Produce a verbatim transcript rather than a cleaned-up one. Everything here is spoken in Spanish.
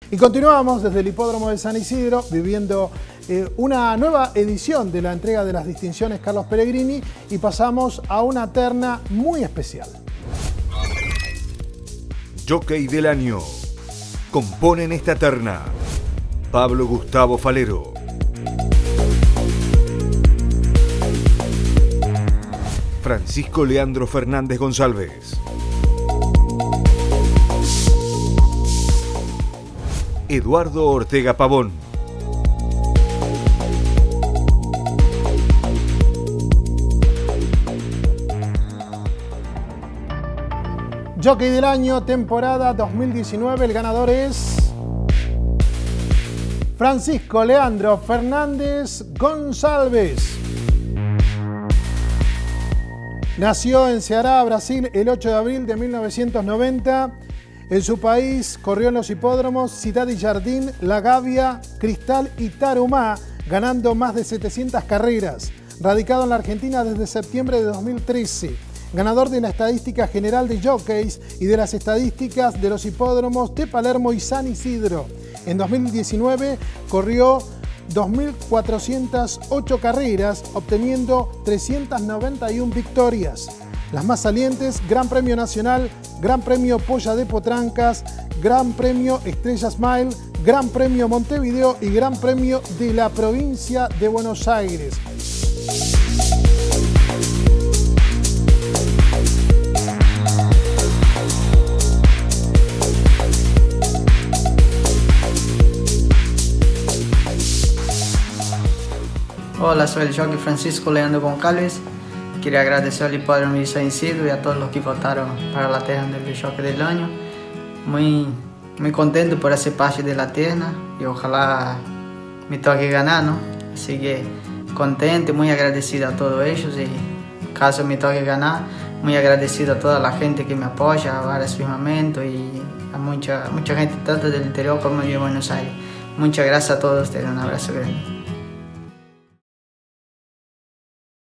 Y continuamos desde el Hipódromo de San Isidro viviendo eh, una nueva edición de la entrega de las distinciones Carlos Pellegrini y pasamos a una terna muy especial. Jockey del año. Componen esta terna Pablo Gustavo Falero, Francisco Leandro Fernández González, Eduardo Ortega Pavón, Jockey del año, temporada dos mil diecinueve, el ganador es Francisco Leandro Fernández González. Nació en Ceará, Brasil, el ocho de abril de mil novecientos noventa. En su país corrió en los hipódromos Ciudad y Jardín, La Gavia, Cristal y Tarumá, ganando más de setecientas carreras. Radicado en la Argentina desde septiembre de dos mil trece. Ganador de la estadística general de jockeys y de las estadísticas de los hipódromos de Palermo y San Isidro. En dos mil diecinueve corrió dos mil cuatrocientas ocho carreras, obteniendo trescientas noventa y una victorias. Las más salientes: Gran Premio Nacional, Gran Premio Polla de Potrancas, Gran Premio Estrella Smile, Gran Premio Montevideo y Gran Premio de la Provincia de Buenos Aires. Hola, soy el jockey Francisco Leandro González. Quería agradecer al Hipódromo de San Isidro y a todos los que votaron para la terna del jockey del año. Muy, muy contento por hacer parte de la terna y ojalá me toque ganar, ¿no? Así que contento, muy agradecido a todos ellos y caso me toque ganar, muy agradecido a toda la gente que me apoya, a varios firmamentos y a mucha, mucha gente tanto del interior como de Buenos Aires. Muchas gracias a todos ustedes, un abrazo grande.